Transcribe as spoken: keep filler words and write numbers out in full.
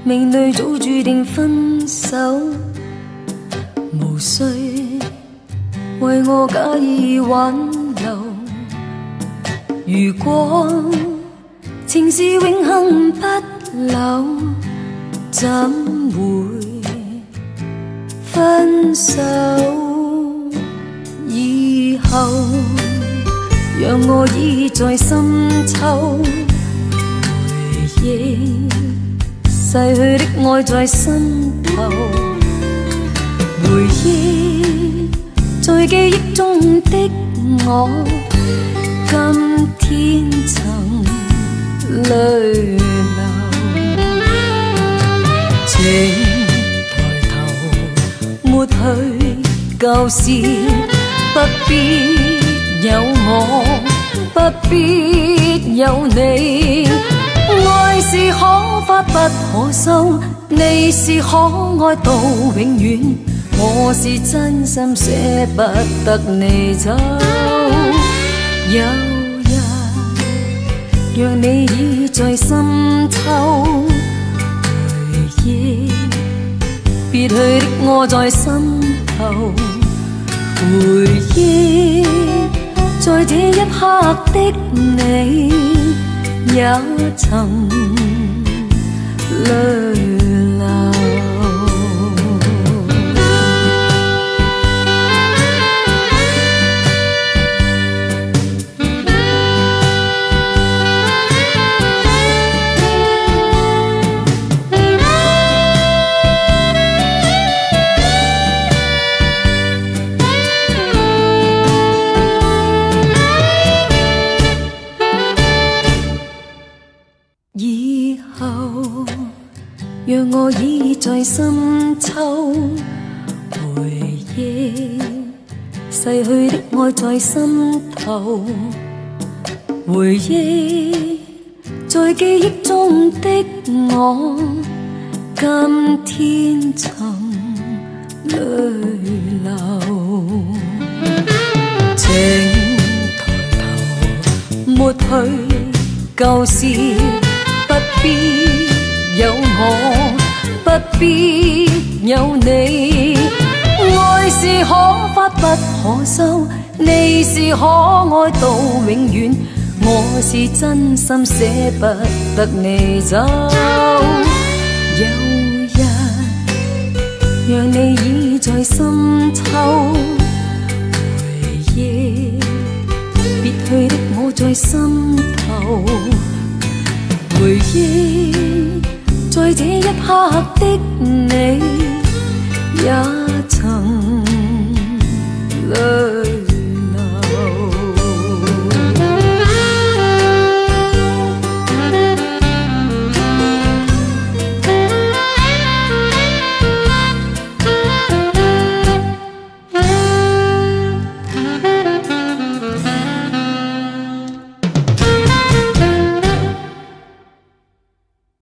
命里早注定分手，无需为我假意挽留。如果情是永恒不朽，怎会分手？以后让我倚在深秋，回忆逝去的爱在心头，回忆在记忆中的我，今天曾淚流。請抬頭，抹去舊事，不必有我，不必有你。愛是可發不可收，你是可愛到永遠，我是真心捨不得你走。有日讓你倚在深秋，回憶別去的我在心頭，回憶在這一刻的你也曾淚流。以後讓我倚在深秋，回憶逝去的愛在心頭，回憶在記憶中的我，今天曾淚流。請抬頭，抹去舊事，不必有我，不必有你。愛是可發不可收，你是可愛到永遠，我是真心捨不得你走。有日讓你倚在深秋，回憶別去的我在心頭，回憶在這一刻的你也曾淚